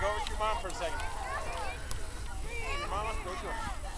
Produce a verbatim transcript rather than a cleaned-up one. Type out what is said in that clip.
go over to your mom for a second. Your mama, go to her.